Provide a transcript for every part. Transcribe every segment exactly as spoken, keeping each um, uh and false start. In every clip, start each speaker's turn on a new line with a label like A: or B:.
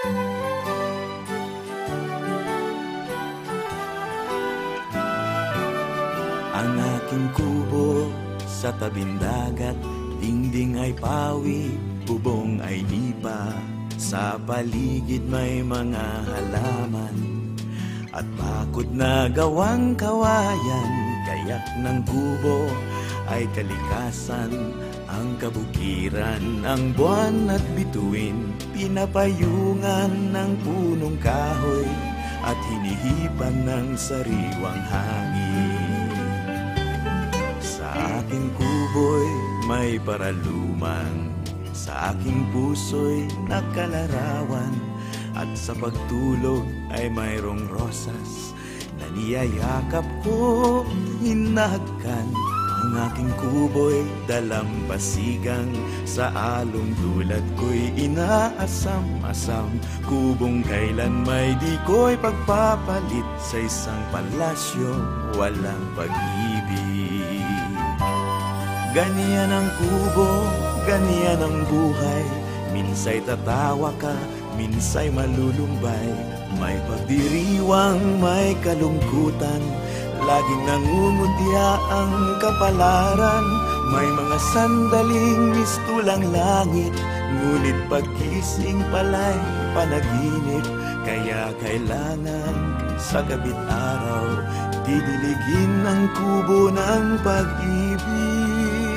A: Ang aking kubo sa tabing dagat, dingding ay pawi, bubong ay lipa. Sa paligid may mga halaman at bakod na gawang kawayan. Kayak ng kubo ay kalikasan, ang kabukiran, ang buwan at bituin. Pinapayungan ng punong kahoy at hinihipan ng sariwang hangin. Sa aking kubo'y may paralumang, sa aking puso'y nakalarawan, at sa pagtulog ay mayroong rosas na niyayakap ko, hinahagkan. Ang aking kubo'y dalampasigang, sa along tulad ko'y inaasam-asam. Kubong kailan may di ko'y pagpapalit, sa isang palasyo walang pag-ibig. Ganyan ang kubo, ganyan ang buhay. Minsa'y tatawa ka, minsa'y malulumbay. May pagdiriwang, may kalungkutan, laging nangungutya ang kapalaran. May mga sandaling mistulang langit, ngunit pagkising pala'y panaginip. Kaya kailangan sa gabi't araw, didiligin ang kubo ng pag-ibig.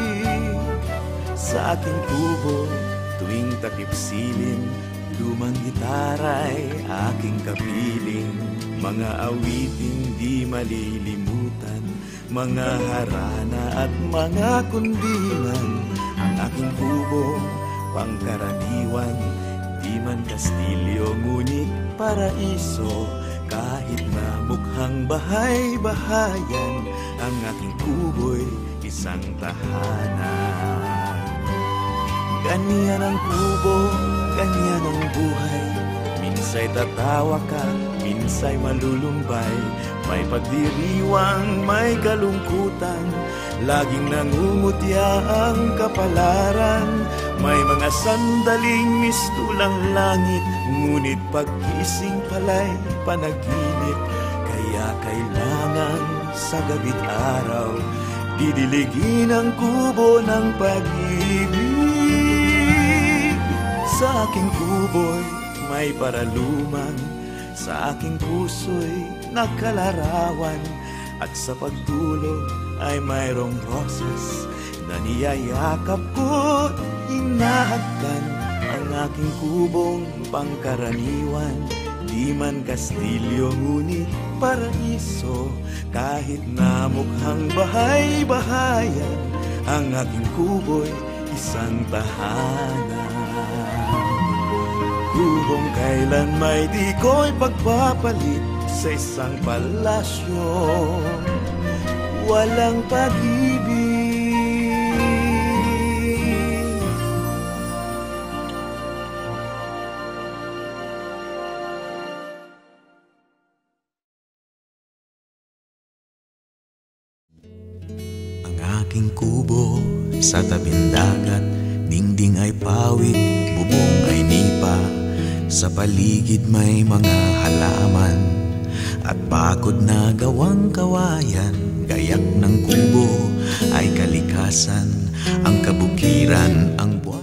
A: Sa aking kubo, tuwing takip siling, lumang gitara'y aking kapiling. Mga awiting di malilimutan, mga harana at mga kundiman. Ang aking kubo, pangkaraniwan, di man kastilyo ngunit paraiso. Kahit na mukhang bahay-bahayan, ang aking kubo'y isang tahanan. Ganyan ang kubo, ganyan ang buhay. Minsa'y tatawa ka, minsa'y malulumbay. May pagdiriwang, may kalungkutan, laging nangungutya ang kapalaran. May mga sandaling mistulang langit, ngunit pagkising pala'y panaginip. Kaya kailangan sa gabi't araw, didiligin ang kubo ng pag-ibig. Sa aking kubo'y may paralumang, sa aking puso'y nakalarawan, at sa pagtulog ay mayroong rosas na niyayakap ko, hinahagkan. Ang aking kubong pangkaraniwan, di man kastilyo ngunit paraiso. Kahit na mukhang bahay-bahayan, ang aking kubo'y isang tahanan. Kubong kailan may di ko'y pagpapalit, sa isang palasyo walang pag-ibig. Ang aking kubo sa tabing dagat, dingding ay pawid, bubong ay nipa. Sa paligid may mga halaman at bakod na gawang kawayan. Gayak ng kubo ay kalikasan, ang kabukiran, ang buwan.